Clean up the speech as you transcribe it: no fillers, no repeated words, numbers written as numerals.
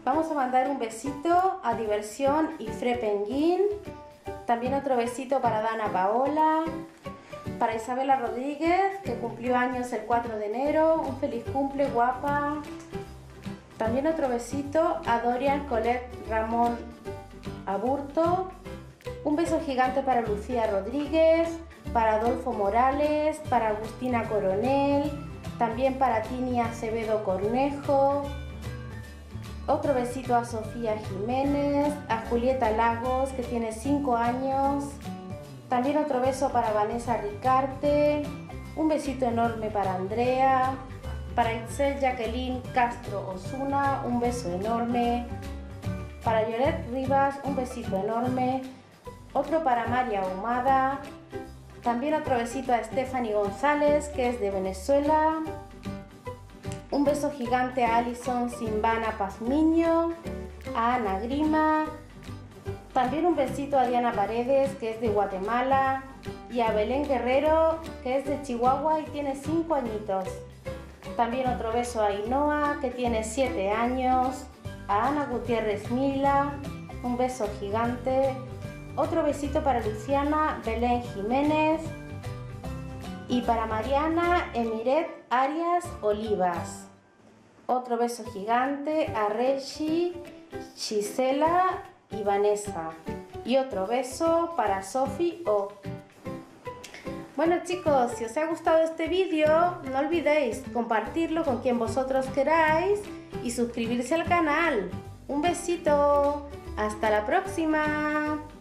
Vamos a mandar un besito a Diversión y Fre Penguin. También otro besito para Dana Paola, para Isabela Rodríguez, que cumplió años el 4 de enero. Un feliz cumple, guapa. También otro besito a Dorian Colette Ramón Aburto. Un beso gigante para Lucía Rodríguez, para Adolfo Morales, para Agustina Coronel, también para Tini Acevedo Cornejo. Otro besito a Sofía Jiménez, a Julieta Lagos, que tiene 5 años. También otro beso para Vanessa Ricarte. Un besito enorme para Andrea. Para Itzel Jacqueline Castro Osuna, un beso enorme. Para Lloret Rivas, un besito enorme. Otro para María Ahumada. También otro besito a Stephanie González, que es de Venezuela. Un beso gigante a Alison Simbana Pazmiño, a Ana Grima. También un besito a Diana Paredes, que es de Guatemala. Y a Belén Guerrero, que es de Chihuahua y tiene 5 añitos. También otro beso a Ainhoa, que tiene 7 años. A Ana Gutiérrez Mila, un beso gigante. Otro besito para Luciana Belén Jiménez. Y para Mariana Emiret Arias Olivas. Otro beso gigante a Reshi, Gisela y Vanessa. Y otro beso para Sofi O. Bueno chicos, si os ha gustado este vídeo, no olvidéis compartirlo con quien vosotros queráis y suscribirse al canal. Un besito, hasta la próxima.